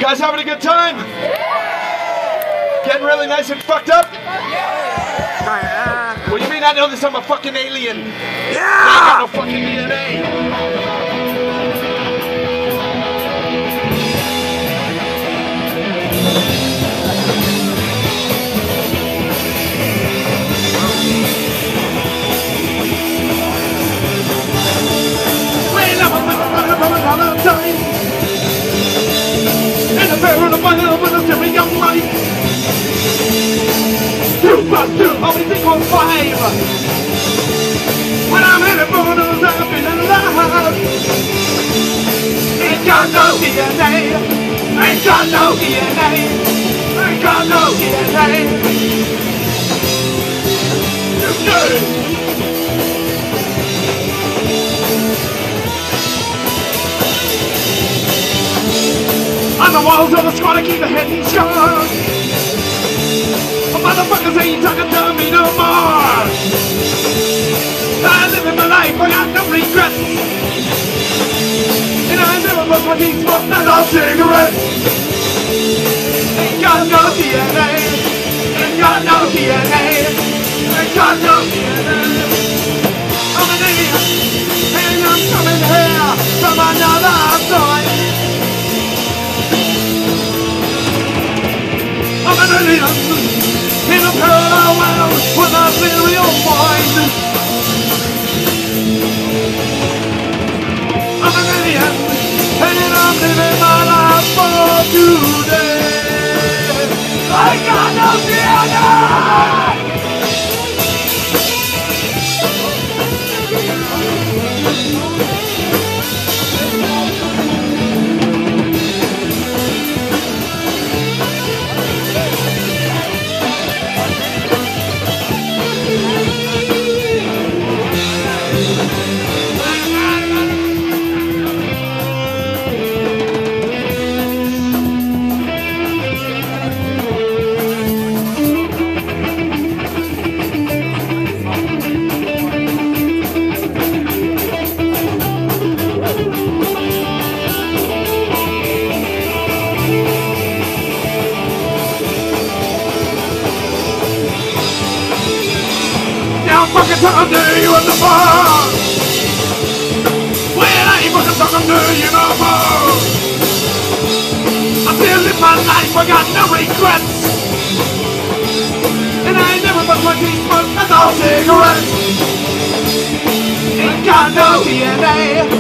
guys having a good time? Getting really nice and fucked up? What do you mean I know this? I'm a fucking alien. Yeah! I ain't got no fucking DNA. Time. And a barrel of fire with a very young light. 2 + 2 always equals 5. When I'm in a bonus, I've been alive. Ain't got no DNA. Ain't got no DNA. Ain't got no DNA. On the walls of the squad, I keep the head and scars. Motherfuckers ain't talking to me no more. I live in my life, I got no regrets. And I never brush my teeth, smoke not all cigarettes. Ain't got no DNA. Ain't got no DNA. Ain't got no DNA. I'm an alien, and I'm coming here from another side. I'm an alien in a parallel world with a ethereal mind. I'm an alien and I'm living my life for today. I got no DNA! Fucking talking to you at the bar. Well, I ain't fucking talking to you no more. I still live my life, I got no regrets. And I ain't never bust my teeth, but that's all cigarettes. Ain't got no DNA.